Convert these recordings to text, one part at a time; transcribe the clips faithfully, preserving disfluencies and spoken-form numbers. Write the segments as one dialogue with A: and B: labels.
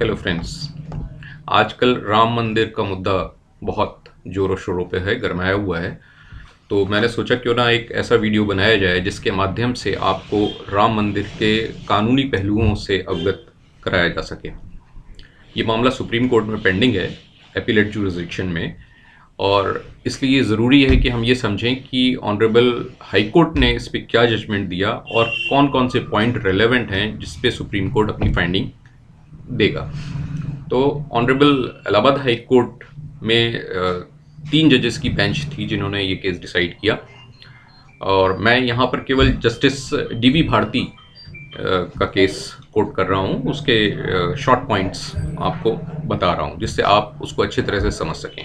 A: Hello friends, आजकल राम मंदिर का मुद्दा बहुत जोरों शोरों पे है, गरमाया हुआ है। तो मैंने सोचा क्यों ना एक ऐसा वीडियो बनाया जाए जिसके माध्यम से आपको राम मंदिर के कानूनी पहलुओं से अवगत कराया जा सके। ये मामला सुप्रीम कोर्ट में पेंडिंग है, एपीलेट जुरिसडिक्शन में, और इसलिए ज़रूरी है कि हम ये समझें कि ऑनरेबल हाई कोर्ट ने इस पर क्या जजमेंट दिया और कौन कौन से पॉइंट रेलेवेंट हैं जिस पे सुप्रीम कोर्ट अपनी फाइंडिंग देगा। तो ऑनरेबल इलाहाबाद हाई कोर्ट में तीन जजेस की बेंच थी जिन्होंने ये केस डिसाइड किया, और मैं यहाँ पर केवल जस्टिस डीवी भारती का केस कोट कर रहा हूँ। उसके शॉर्ट पॉइंट्स आपको बता रहा हूँ जिससे आप उसको अच्छी तरह से समझ सकें।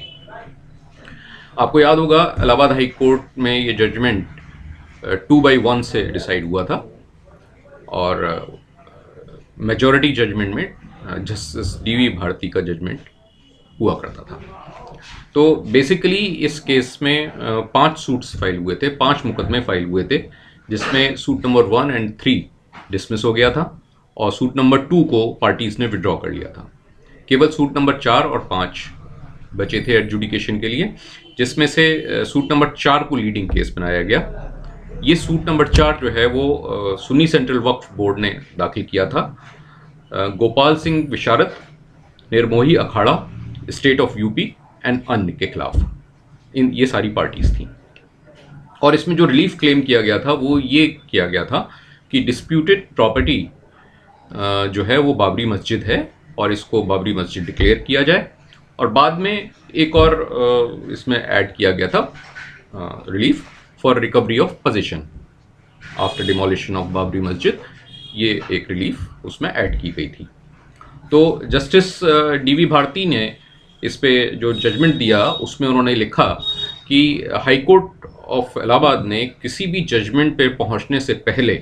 A: आपको याद होगा इलाहाबाद हाई कोर्ट में ये जजमेंट टू बाई वन से डिसाइड हुआ था, और मेजॉरिटी जजमेंट में जस्टिस डीवी भारती का जजमेंट हुआ करता था। तो बेसिकली इस केस में पांच सूट्स फाइल हुए थे, पांच मुकदमे फाइल हुए थे, जिसमें suit number one and three dismiss हो गया था और सूट नंबर टू को पार्टीज ने विड्रॉ कर लिया था। केवल सूट नंबर चार और पाँच बचे थे एडजुडिकेशन के लिए, जिसमें से सूट नंबर चार को लीडिंग केस बनाया गया। ये सूट नंबर चार जो है वो सुन्नी सेंट्रल वक्फ बोर्ड ने दाखिल किया था Gopal Singh Visharad, Nirmohi Akhara, state of UP and अन्य के खिलाफ। इन ये सारी पार्टीज थी, और इसमें जो रिलीफ क्लेम किया गया था वो ये किया गया था कि डिस्प्यूटेड प्रॉपर्टी जो है वो बाबरी मस्जिद है और इसको बाबरी मस्जिद डिक्लेयर किया जाए। और बाद में एक और इसमें ऐड किया गया था relief for recovery of possession after demolition of Babri Masjid, ये एक रिलीफ उसमें ऐड की गई थी। तो जस्टिस डीवी भारती ने इस पे जो जजमेंट दिया उसमें उन्होंने लिखा कि हाई कोर्ट ऑफ इलाहाबाद ने किसी भी जजमेंट पे पहुंचने से पहले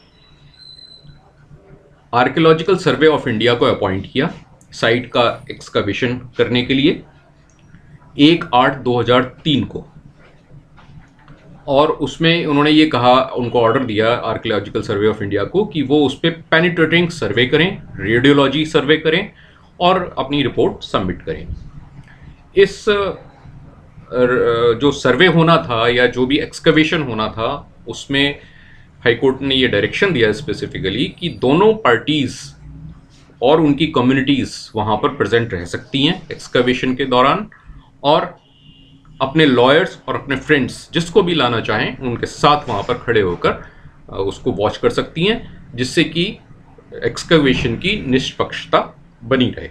A: आर्कियोलॉजिकल सर्वे ऑफ इंडिया को अपॉइंट किया साइट का एक्सकवेशन करने के लिए एक आठ दो हजार तीन को, और उसमें उन्होंने ये कहा, उनको ऑर्डर दिया आर्कियोलॉजिकल सर्वे ऑफ इंडिया को कि वो उस पर पेनिट्रेटिंग सर्वे करें, रेडियोलॉजी सर्वे करें और अपनी रिपोर्ट सबमिट करें। इस जो सर्वे होना था या जो भी एक्सकवेशन होना था उसमें हाई कोर्ट ने ये डायरेक्शन दिया स्पेसिफिकली कि दोनों पार्टीज और उनकी कम्युनिटीज वहां पर प्रेजेंट रह सकती हैं एक्सकवेशन के दौरान, और अपने लॉयर्स और अपने फ्रेंड्स जिसको भी लाना चाहें उनके साथ वहां पर खड़े होकर उसको वॉच कर सकती हैं, जिससे कि एक्सकवेशन की निष्पक्षता बनी रहे।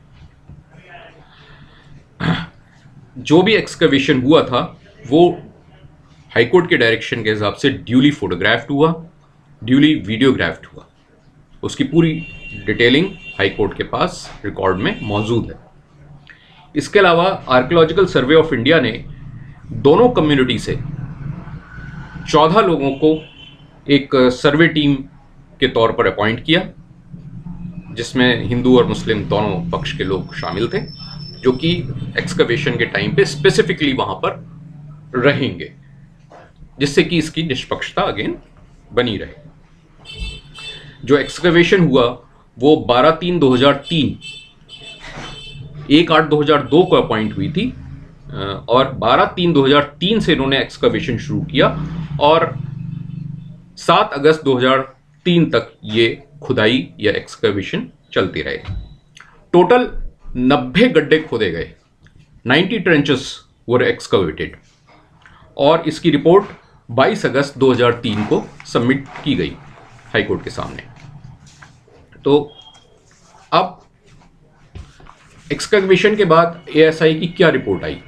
A: जो भी एक्सकवेशन हुआ था वो हाईकोर्ट के डायरेक्शन के हिसाब से ड्यूली फोटोग्राफ्ड हुआ, ड्यूली वीडियोग्राफ्ड हुआ। उसकी पूरी डिटेलिंग हाईकोर्ट के पास रिकॉर्ड में मौजूद है। इसके अलावा आर्कियोलॉजिकल सर्वे ऑफ इंडिया ने दोनों कम्युनिटी से चौदह लोगों को एक सर्वे टीम के तौर पर अपॉइंट किया, जिसमें हिंदू और मुस्लिम दोनों पक्ष के लोग शामिल थे, जो कि एक्सकवेशन के टाइम पे स्पेसिफिकली वहां पर रहेंगे, जिससे कि इसकी निष्पक्षता अगेन बनी रहे। जो एक्सकवेशन हुआ वो बारह तीन दो हजार तीन एक आठ दो हजार दो को अपॉइंट हुई थी, और बारह तीन दो हजार तीन से इन्होंने एक्सकवेशन शुरू किया और सात अगस्त दो हजार तीन तक ये खुदाई या एक्सकवेशन चलती रहे। टोटल नब्बे गड्ढे खोदे गए, नब्बे ट्रेंचेस वर एक्सकवेटेड, और इसकी रिपोर्ट बाईस अगस्त दो हजार तीन को सबमिट की गई हाईकोर्ट के सामने। तो अब एक्सकवेशन के बाद एएसआई की क्या रिपोर्ट आई?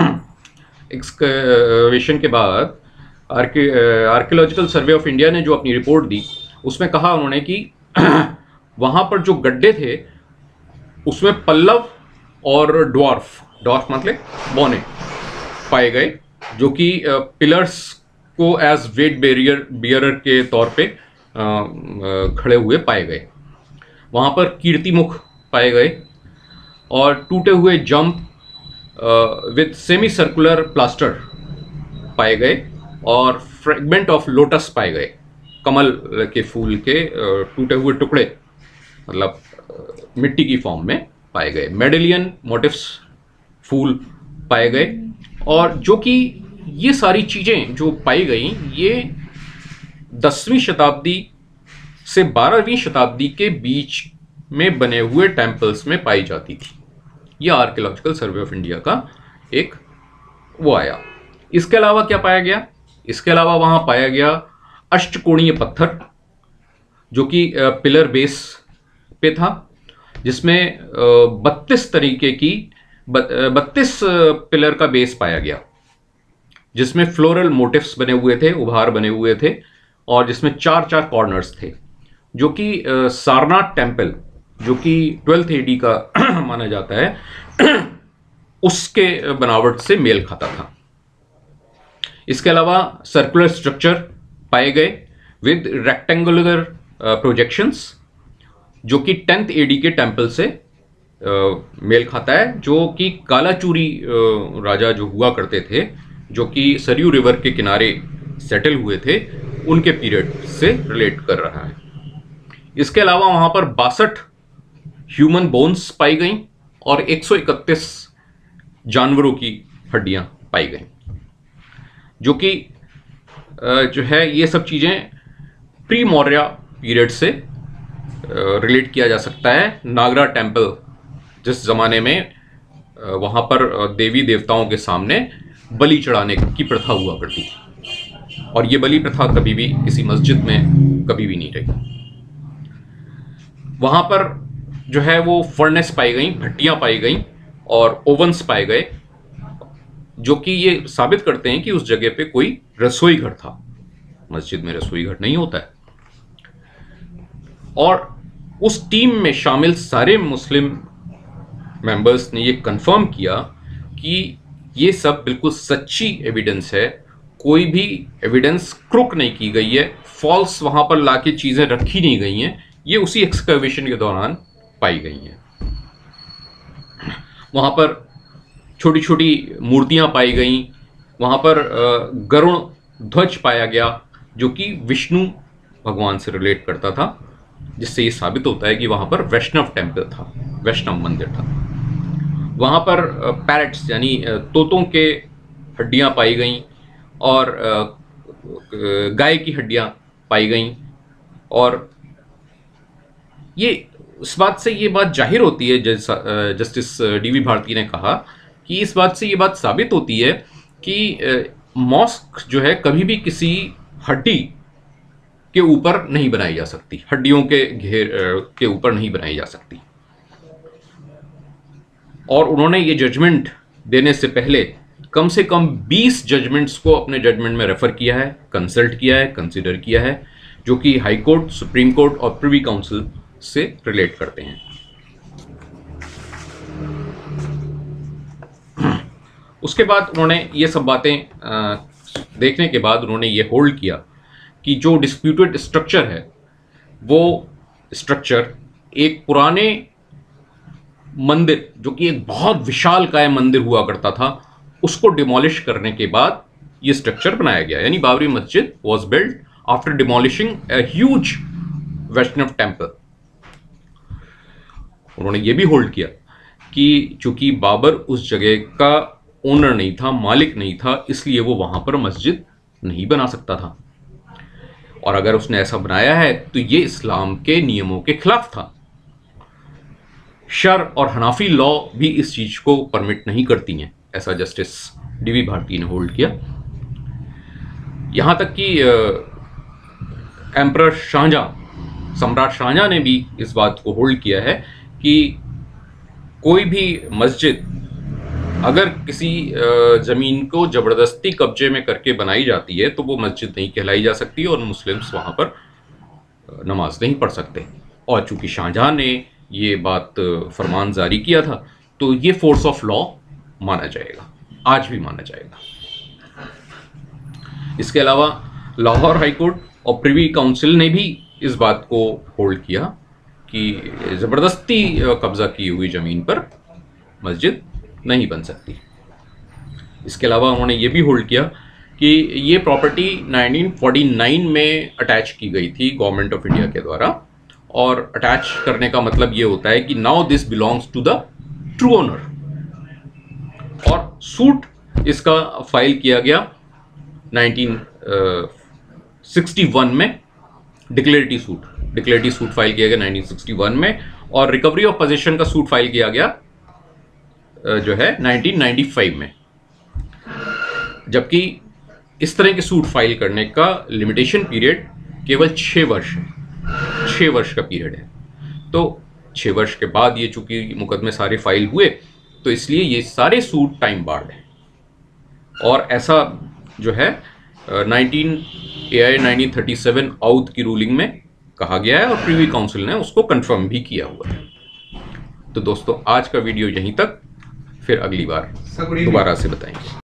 A: एक्सकवेशन के बाद आर्कियोलॉजिकल सर्वे ऑफ इंडिया ने जो अपनी रिपोर्ट दी उसमें कहा उन्होंने कि वहां पर जो गड्ढे थे उसमें पल्लव और ड्वार्फ ड्वार्फ मतलब बौने पाए गए, जो कि पिलर्स को एज वेट बेरियर बियरर के तौर पे खड़े हुए पाए गए। वहां पर कीर्तिमुख पाए गए और टूटे हुए jamb with semi circular plaster पाए गए, और फ्रेगमेंट ऑफ लोटस पाए गए, कमल के फूल के टूटे हुए टुकड़े, मतलब मिट्टी की फॉर्म में पाए गए। मेडेलियन मोटिव्स फूल पाए गए, और जो कि ये सारी चीज़ें जो पाई गई ये दसवीं शताब्दी से बारहवीं शताब्दी के बीच में बने हुए टेम्पल्स में पाई जाती थी। यह आर्कियोलॉजिकल सर्वे ऑफ इंडिया का एक वो आया। इसके अलावा क्या पाया गया? इसके अलावा वहां पाया गया अष्टकोणीय पत्थर, जो कि पिलर बेस पे था, जिसमें बत्तीस तरीके की बत्तीस पिलर का बेस पाया गया, जिसमें फ्लोरल मोटिव्स बने हुए थे, उभार बने हुए थे, और जिसमें चार चार कॉर्नर्स थे, जो कि सारनाथ टेम्पल, जो कि ट्वेल्थ एडी का माना जाता है, उसके बनावट से मेल खाता था। इसके अलावा सर्कुलर स्ट्रक्चर पाए गए विद रेक्टेंगुलर प्रोजेक्शंस, जो कि टेंथ एडी के टेम्पल से uh, मेल खाता है, जो कि कालाचूरी uh, राजा जो हुआ करते थे, जो कि सरयू रिवर के किनारे सेटल हुए थे, उनके पीरियड से रिलेट कर रहा है। इसके अलावा वहां पर बासठ ह्यूमन बोन्स पाई गई और एक सौ इकतीस जानवरों की हड्डियां पाई गई, जो कि जो है ये सब चीजें प्री मौर्य पीरियड से रिलेट किया जा सकता है। नागरा टेम्पल, जिस जमाने में वहां पर देवी देवताओं के सामने बलि चढ़ाने की प्रथा हुआ करती थी, और ये बलि प्रथा कभी भी किसी मस्जिद में कभी भी नहीं रही। वहां पर जो है वो फर्नेस पाई गई, भट्टियां पाई गई और ओवंस पाए गए, जो कि ये साबित करते हैं कि उस जगह पे कोई रसोई घर था। मस्जिद में रसोई घर नहीं होता है। और उस टीम में शामिल सारे मुस्लिम मेंबर्स ने ये कंफर्म किया कि ये सब बिल्कुल सच्ची एविडेंस है, कोई भी एविडेंस क्रुक नहीं की गई है, फॉल्स वहां पर लाके चीजें रखी नहीं गई हैं, ये उसी एक्सकवेशन के दौरान पाई गई हैं। वहां पर छोटी छोटी मूर्तियां पाई गई, वहां पर गरुड़ ध्वज पाया गया, जो कि विष्णु भगवान से रिलेट करता था, जिससे ये साबित होता है कि वहां पर वैष्णव टेम्पल था, वैष्णव मंदिर था। वहां पर पैरट्स यानी तोतों के हड्डियां पाई गई और गाय की हड्डियां पाई गई, और ये इस बात से ये बात जाहिर होती है, जस्टिस डीवी भारती ने कहा कि इस बात से ये बात साबित होती है कि मॉस्क जो है कभी भी किसी हड्डी के ऊपर नहीं बनाई जा सकती, हड्डियों के घेर के ऊपर नहीं बनाई जा सकती। और उन्होंने ये जजमेंट देने से पहले कम से कम बीस जजमेंट्स को अपने जजमेंट में रेफर किया है, कंसल्ट किया है, कंसीडर किया है, जो कि हाई कोर्ट, सुप्रीम कोर्ट और प्रिवी काउंसिल से रिलेट करते हैं। उसके बाद उन्होंने ये सब बातें देखने के बाद उन्होंने ये होल्ड किया कि जो डिस्प्यूटेड स्ट्रक्चर है वो स्ट्रक्चर एक पुराने मंदिर, जो कि एक बहुत विशालकाय मंदिर हुआ करता था, उसको डिमोलिश करने के बाद ये स्ट्रक्चर बनाया गया। यानी Babri Masjid was built after demolishing a huge Vaishnav temple. उन्होंने ये भी होल्ड किया कि चूंकि बाबर उस जगह का ओनर नहीं था, मालिक नहीं था, इसलिए वो वहां पर मस्जिद नहीं बना सकता था, और अगर उसने ऐसा बनाया है तो ये इस्लाम के नियमों के खिलाफ था। शर और हनाफी लॉ भी इस चीज को परमिट नहीं करती हैं, ऐसा जस्टिस डीवी भारती ने होल्ड किया। यहां तक कि एम्परर शाहजहां, सम्राट शाहजहां ने भी इस बात को होल्ड किया है कि कोई भी मस्जिद अगर किसी जमीन को जबरदस्ती कब्जे में करके बनाई जाती है तो वो मस्जिद नहीं कहलाई जा सकती और मुस्लिम्स वहां पर नमाज नहीं पढ़ सकते। और चूंकि शाहजहां ने ये बात फरमान जारी किया था तो ये फोर्स ऑफ लॉ माना जाएगा, आज भी माना जाएगा। इसके अलावा लाहौर हाई कोर्ट और प्रिवी काउंसिल ने भी इस बात को होल्ड किया कि जबरदस्ती कब्जा की हुई जमीन पर मस्जिद नहीं बन सकती। इसके अलावा उन्होंने ये भी होल्ड किया कि ये प्रॉपर्टी नाइनटीन फोर्टी नाइन में अटैच की गई थी गवर्नमेंट ऑफ इंडिया के द्वारा, और अटैच करने का मतलब ये होता है कि now this belongs to the true owner. और सूट इसका फाइल किया गया नाइनटीन सिक्सटी वन में, declarative suit declarative suit file किया गया नाइनटीन सिक्सटी वन में, और रिकवरी ऑफ पोजीशन का सूट फाइल किया गया जो है नाइनटीन नाइंटी फाइव में। जबकि इस तरह के सूट फाइल करने का लिमिटेशन पीरियड केवल छः वर्ष है, छः वर्ष का पीरियड है। तो छः वर्ष के बाद ये चूंकि मुकदमे सारे फाइल हुए, तो इसलिए ये सारे सूट टाइम बार्ड हैं। और ऐसा जो है nineteen A I nineteen thirty seven Oudh की रूलिंग में कहा गया है, और प्रीवी काउंसिल ने उसको कंफर्म भी किया हुआ है। तो दोस्तों आज का वीडियो यहीं तक, फिर अगली बार दोबारा से बताएंगे।